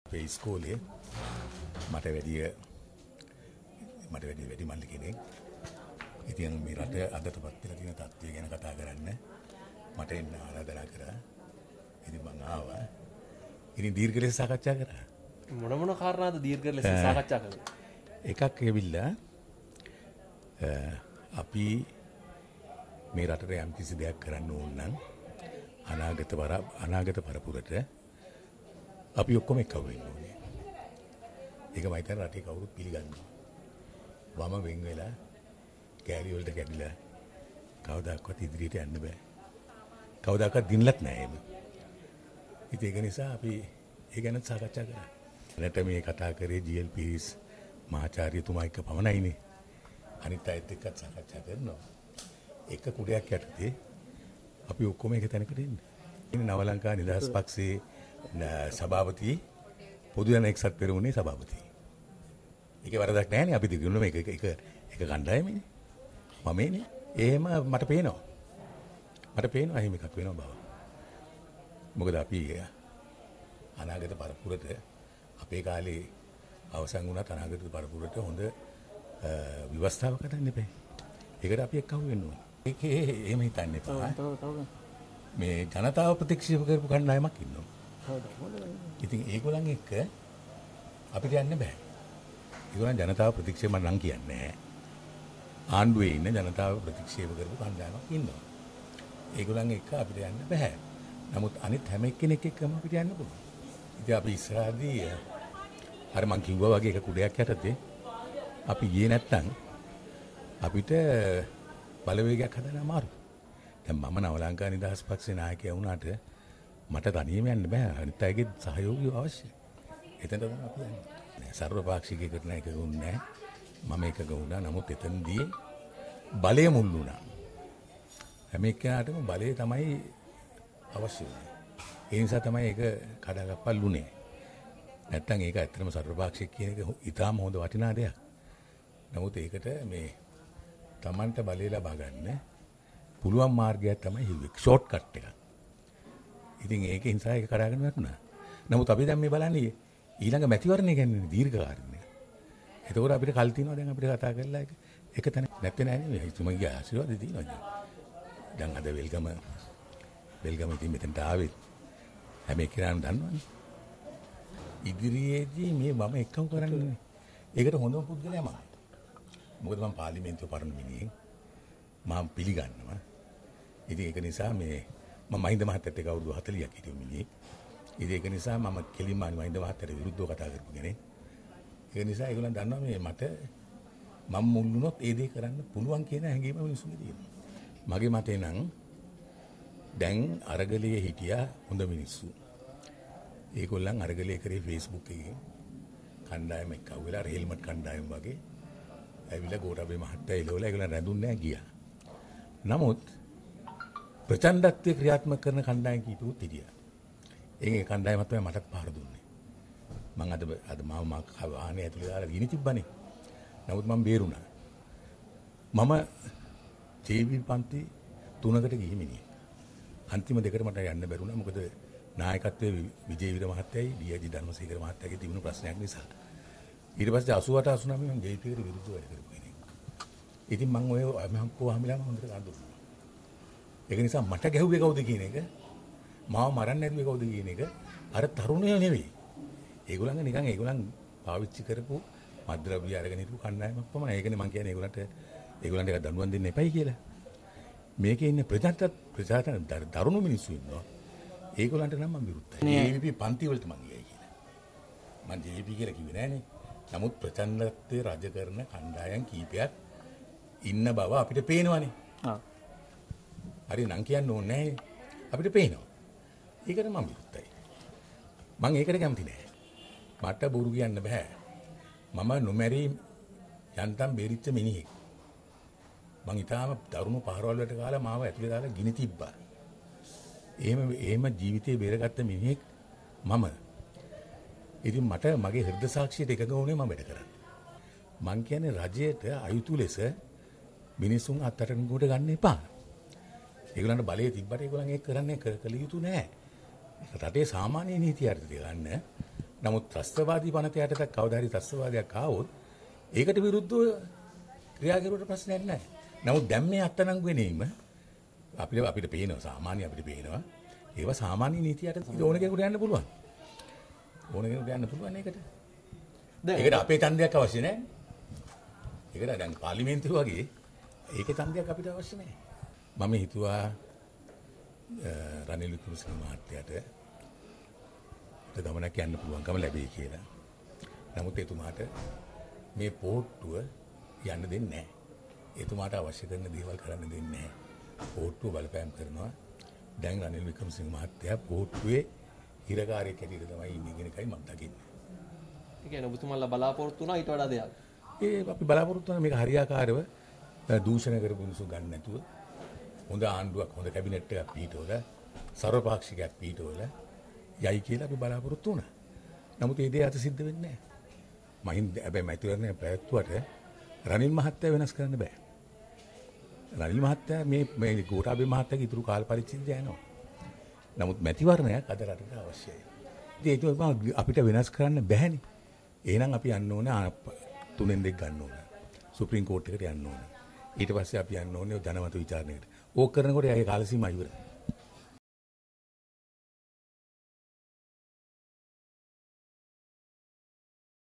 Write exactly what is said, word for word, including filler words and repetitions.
අපේ ඉස්කෝලේ මට වැඩි මට වැඩි වැඩි මල්ලි කෙනෙක්. ඉතින් මේ රට අදටපත් වෙලා තියෙන තත්ත්වය ගැන කතා කරන්න මට එන්න ආරාධනා කරා. ඉතින් මම ආවා. ඉතින් දීර්ඝ ලෙස සාකච්ඡා කරා. මොන මොන කාරණාද දීර්ඝ ලෙස සාකච්ඡා කළේ? එකක් ඇවිල්ලා අපි මේ රටට යම් කිසි දෙයක් කරන්න ඕන නම් අනාගත වර අනාගත පරපුරට අපි ඔක්කොම එක්ව වෙන්න ඕනේ. ඒක මම හිතන්නේ රටේ කවුරුත් පිළිගන්නවා. වම වෙන් වෙලා කැරිය වලට කැඩිලා කවදාකවත් ඉදිරියට යන්න බෑ. කවදාකවත් දිනලත් නෑ එහෙම. ඉතින් ඒක නිසා අපි ඒ ගැන සාකච්ඡා කරා. නැට මේ කතා කරේ ජී එල් පීස් මහාචාර්යතුමා එක්ක පමණයිනේ. අනිත් අයත් එක්කත් සාකච්ඡා කරනවා. එක කුඩයක් යටතේ අපි ඔක්කොම එක තැනකට එන්නේ. ඉන්නේ නවලංකා නිදහස් පක්ෂයේ සභාපති පොදු ජන එක්සත් පෙරමුණේ සභාපති. ඒකේ වරදක් නැහැනේ අපි දෙගොල්ලෝ මේක එක එක එක කණ්ඩායමනේ. මමනේ. එහෙම මට පේනවා. මට පේනවා එහෙම එකක් වෙනවා බව. මොකද අපි අනාගත පරපුරට අපේ කාලේ අවසන් වුණත් අනාගත පරපුරට හොඳ ව්‍යවස්ථාවක් හදන්න එපා. ඒකට අපි එක්කව වෙන්න ඕනේ. ඒකේ එහෙම හිතන්න එපා. මේ ජනතාව ප්‍රතික්ෂේප කරපු කණ්ඩායමක් ඉන්නවා. ඉතින් ඒගොල්ලන් එක්ක අපිට යන්න බෑ. ඒගොල්ලන් ජනතාව ප්‍රතික්ෂේප මම නම් කියන්නේ නැහැ. ආණ්ඩුවේ ඉන්න ජනතාව ප්‍රතික්ෂේප කරපු කණ්ඩායමක් ඉන්නවා. ඒගොල්ලන් එක්ක අපිට යන්න බෑ. නමුත් අනිත් හැම එක්කෙනෙක් එක්කම අපිට යන්න පුළුවන්. ඉතින් අපි ඉස්සරහදී අර මං කිව්වා වගේ එක කුඩයක් යටතේ අපි ගියේ නැත්තම් අපිට බලවේගයක් හදන්න අමාරුයි. දැන් මම නවලංකා නිදහස් පක්ෂේ නායකයා වුණාට මට තනියම යන්න බෑ. අනිත් අයගේ සහයෝගය අවශ්‍යයි. එතනට තමයි අපි යන්නේ. සර්වපාක්ෂික එකට නෑ එකක වුණේ නෑ. මම එකක වුණා. නමුත් එතනදී බලය මුල් වුණා. හැම එක්කෙනාටම බලය තමයි අවශ්‍ය වුණේ. ඒ නිසා තමයි ඒක කඩාගප්පල්ුනේ. නැත්තම් ඒක ඇත්තටම සර්වපාක්ෂික කියන එක ඉතාම හොඳ වටිනා දෙයක්. නමුත් ඒකට මේ Tamanට බලය ලබා ගන්න පුළුවන් මාර්ගයක් තමයි හිව්වේ. ෂෝට් කට් එකක්. ඉතින් ඒකේ නිසා ඒක කඩාගෙන වැටුණා. නමුත් අපි දැන් මේ බලන්නේ ඊළඟ මැතිවරණය කියන්නේ දීර්ඝ කාර්යය. එතකොට අපිට කල් තියෙනවා දැන් අපිට කතා කරලා ඒක එක තැන නැත්තේ නෑ නේ. හිතුමගේ ආශිර්වාද තියෙනවා. දැන් අද වෙල්ගම වෙල්ගම ඉතින් මෙතනට ආවෙත් හැම එකනම දන්නවනේ. ඉදිරියේදී මේ මම එක්කව කරන්නේ. ඒකට හොඳම පුද්ගලයා මම. මොකද මම පාර්ලිමේන්තුවේ පරණ මිනිහෙක්. මම පිළිගන්නවා. ඉතින් ඒක නිසා මේ මම මහින්ද මහත්තයත් එක්ක අවුරුදු හතළියක් හිටිය මිනිහෙක්. ඉතින් ඒක නිසා මම කෙලින්ම මහින්ද මහත්තයට විරුද්ධව කතා කරපු කෙනෙක්. ඒ නිසා ඒගොල්ලන් දන්නවා මේ මට මම මුල් වුණොත් ඒ දේ කරන්න පුළුවන් කියන හැඟීම මිනිස්සුන්ගේ තියෙනවා. මගේ මතේ නම් දැන් අරගලයේ හිටියා හොඳ මිනිස්සු. ඒගොල්ලන් අරගලයේ කරේ Facebook එකේ කණ්ඩායම එක්ක වෙලා රේල්මට් කණ්ඩායම වගේ ඇවිල්ලා ගෝඨාභය මහත්තයා එළවලා ඒගොල්ලන් රැඳුන්නේ නැහැ ගියා. නමුත් ප්‍රචණ්ඩත්වයේ ක්‍රියාත්මක කරන කණ්ඩායම් කීපෙකුත් හිටියා. ඒකේ කණ්ඩායමත් තමයි මටත් පහර දුන්නේ. මම අද අද මාව මා වාහනේ ඇතුලේ දාලා ගිනි තිබ්බනේ. නමුත් මම බේරුණා. මම ජීවි පන්ති තුනකට ගිහි මිනිහෙක්. අන්තිම දෙකට මට යන්න බැරුණා. මොකද නායකත්වයේ විජේවීර මහත්තයයි ඩී.ආයි.ජී. ධර්මසේකර මහත්තයාගේ තිබුණු ප්‍රශ්නයක් නිසා. ඊට පස්සේ අසූඅට අසූනවය මම ජේ.පී.කට විරුද්ධව වැඩ කරපු කෙනෙක්. ඉතින් මම ඔය මම කොහොමලාම හොඳට ගන්නවා. ඒක නිසා මට ගැහුවේ කවුද කියන එක මාව මරන්න ඇරුවේ කවුද කියන එක අර තරුණයෝ නෙවෙයි. ඒගොල්ලන්ගේ නිකන් ඒගොල්ලන් පාවිච්චි කරපු මද්ද්‍රව්‍ය අරගෙන හිටපු කණ්ඩායමක් පමණයි. ඒකනේ මම කියන්නේ ඒගොල්ලන්ට ඒගොල්ලන්ට එක දඬුවම් දෙන්න එපයි කියලා. මේකේ ඉන්නේ ප්‍රජාතත් ප්‍රජාතන් දරුණු මිනිස්සු ඉන්නවා. ඒගොල්ලන්ට නම් මම විරුද්ධයි. ජේ.වී.පී. පන්ති වලට මං ගියයි කියලා. මං ජේ.වී.පී. කියලා කිව්වේ නෑනේ. නමුත් ප්‍රචණ්ඩත්වයේ රජ කරන කණ්ඩායම් කීපයක් ඉන්න බව අපිට පේනවනේ. ආ. හරි නම් කියන්න ඕනේ නෑනේ. අපිට පේනවා. ඒකට මම විරුද්ධයි. මං ඒකට කැමති නෑ. මට බොරු කියන්න බෑ. මම නොමැරි යන්තම් බේරිච්ච මිනිහෙක්. මං ඊටාම දරුණු පහරවල් වලට කාලා මාව ඇතුලේ දාලා ගිනි තිබ්බා. එහෙම එහෙම ජීවිතේ බේරගත්ත මිනිහෙක් මම. ඉතින් මට මගේ හෘද සාක්ෂියට එකඟ වුණේ මම වැඩ කරන්නේ. මං කියන්නේ රජයට අයුතු ලෙස මිනිසුන් අත්අඩංගුවට ගන්න එපා. ඒගොල්ලන්ට බලය තිබ්බට ඒගොල්ලන් ඒක කරන්නේ කළ යුතු නෑ. රටේ සාමාන්‍ය නීති අර්ථය ගන්න නමුත් ත්‍රස්තවාදී පනත යටතට කවදා හරි ත්‍රස්තවාදයක් ආවොත් ඒකට විරුද්ධව ක්‍රියා කරුවට ප්‍රශ්නයක් නැහැ. නමුත් දැන් මේ අත්අඩංගු වෙනීම අපිට අපිට පේනවා සාමාන්‍ය අපිට පේනවා ඒවා සාමාන්‍ය නීතියට ඕන කෙනෙකුට යන්න පුළුවන්. ඕන කෙනෙකුට යන්න පුළුවන් ඒකට. ඒකට අපේ ඡන්දයක් අවශ්‍ය නැහැ. ඒකට දැන් පාර්ලිමේන්තුව වගේ ඒකේ ඡන්දයක් අපිට අවශ්‍ය නැහැ. මම හිතුවා රනිල් වික්‍රමසිංහ මහත්තයාට ගමනක් යන්න පුළුවන්කම ලැබෙයි කියලා. නමුත් එතුමාට මේ පොට්ටුව යන්න දෙන්නේ නැහැ. එතුමාට අවශ්‍ය කරන දේවල් කරන්න දෙන්නේ නැහැ. පොට්ටුව බලපෑම් කරනවා. දැන් රනිල් වික්‍රමසිංහ මහත්තයා පොට්ටුවේ හිරකාරයෙක් හැටියට තමයි ඉන්නේ කියන එකයි මම දකින්නේ. ඒ කියන්නේ ඔබතුමාලා බලාපොරොත්තු වුණා ඊට වඩා දෙයක්. ඒ අපි බලාපොරොත්තු වෙන මේක හරියාකාරව දූෂණ කරපු මිනිස්සු ගන්න නැතුව හොඳ ආණ්ඩුවක් හොඳ කැබිනට් එකක් පිටවල සර්වපාක්ෂිකයක් පිටවල යයි කියලා අපි බලාපොරොත්තු වුණා. නමුත් ඒ දේ අද සිද්ධ වෙන්නේ නැහැ. මහින්ද හැබැයි මෛත්‍රීවරණය පැවැත්වුවට රනිල් මහත්තයා වෙනස් කරන්න බෑ. රනිල් මහත්තයා මේ මේ ගෝඨාභය මහත්තයාගේ ඉතුරු කාල පරිච්ඡේදය යනවා. නමුත් මැතිවරණයක් අද රටට අවශ්‍යයි. ඉතින් ඒක අපිට වෙනස් කරන්න බෑනේ. එහෙනම් අපි යන්න ඕනේ තුනෙන් දෙක ගන්න ඕනේ. සුප්‍රීම කෝට් එකට යන්න ඕනේ. ඊට පස්සේ අපි යන්න ඕනේ ජනමත විචාරණයකට. ඕක කරනකොට එයාගේ කාල සීමාව ඉවරයි.